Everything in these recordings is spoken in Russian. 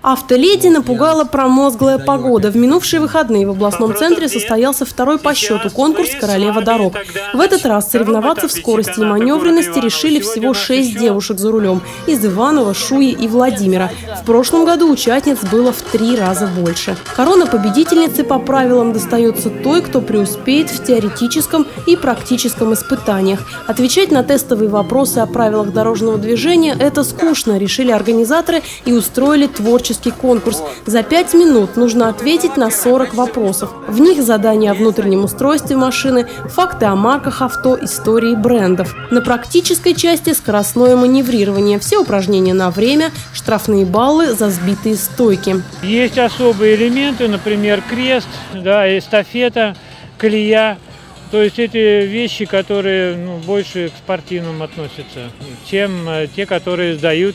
Автоледи напугала промозглая погода. В минувшие выходные в областном центре состоялся второй по счету конкурс «Королева дорог». В этот раз соревноваться в скорости и маневренности решили всего 6 девушек за рулем из Иваново, Шуи и Владимира. В прошлом году участниц было в 3 раза больше. Корона победительницы по правилам достается той, кто преуспеет в теоретическом и практическом испытаниях. Отвечать на тестовые вопросы о правилах дорожного движения – это скучно, решили организаторы и устроили творческий конкурс. За 5 минут нужно ответить на 40 вопросов. В них задания о внутреннем устройстве машины, факты о марках авто, истории брендов. На практической части скоростное маневрирование. Все упражнения на время, штрафные баллы за сбитые стойки. Есть особые элементы, например, крест, эстафета, колея. То есть эти вещи, которые больше к спортивным относятся, чем те, которые сдают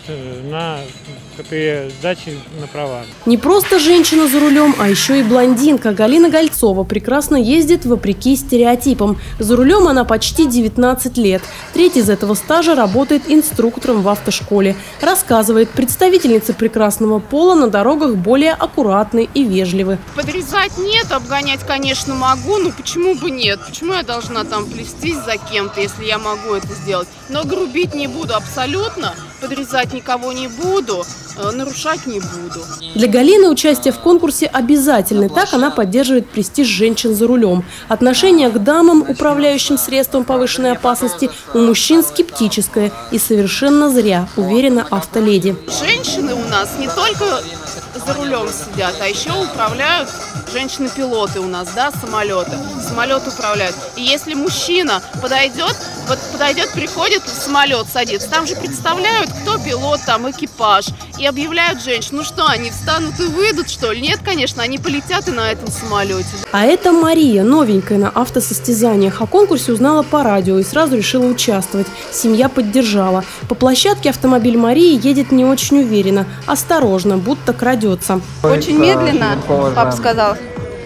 при сдаче на права. Не просто женщина за рулем, а еще и блондинка. Галина Гольцова прекрасно ездит вопреки стереотипам. За рулем она почти 19 лет. Треть из этого стажа работает инструктором в автошколе. Рассказывает, представительницы прекрасного пола на дорогах более аккуратны и вежливы. Подрезать нет, обгонять, конечно, могу, но почему бы нет? Почему я должна там плестись за кем-то, если я могу это сделать? Но грубить не буду абсолютно, подрезать никого не буду, нарушать не буду. Для Галины участие в конкурсе обязательно. Так она поддерживает престиж женщин за рулем. Отношение к дамам, управляющим средством повышенной опасности, у мужчин скептическое. И совершенно зря, уверена автоледи. Женщины у нас не только за рулем сидят, а еще управляют женщины-пилоты у нас, самолеты. Самолет управляют. И если мужчина подойдет, приходит в самолет, садится, там же представляют, кто пилот, там экипаж, и объявляют женщин. Ну что, они встанут и выйдут, что ли? Нет, конечно, они полетят и на этом самолете. А это Мария, новенькая на автосостязаниях. О конкурсе узнала по радио и сразу решила участвовать. Семья поддержала. По площадке автомобиль Марии едет не очень уверенно, осторожно, будто крадется. Очень медленно, папа сказал.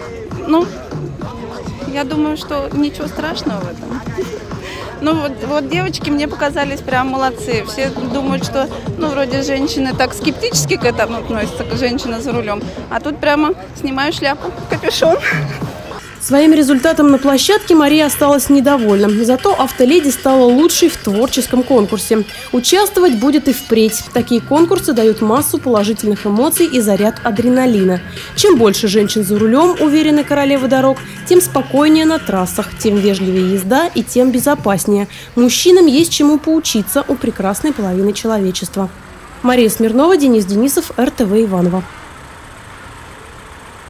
Я думаю, что ничего страшного в этом. Вот девочки мне показались прям молодцы. Все думают, что, вроде женщины так скептически к этому относятся, к женщине за рулем. А тут прямо снимаю шляпу, капюшон. Своим результатом на площадке Мария осталась недовольна. Зато автоледи стала лучшей в творческом конкурсе. Участвовать будет и впредь. Такие конкурсы дают массу положительных эмоций и заряд адреналина. Чем больше женщин за рулем, уверены королевы дорог, тем спокойнее на трассах, тем вежливее езда и тем безопаснее. Мужчинам есть чему поучиться у прекрасной половины человечества. Мария Смирнова, Денис Денисов, РТВ Иваново.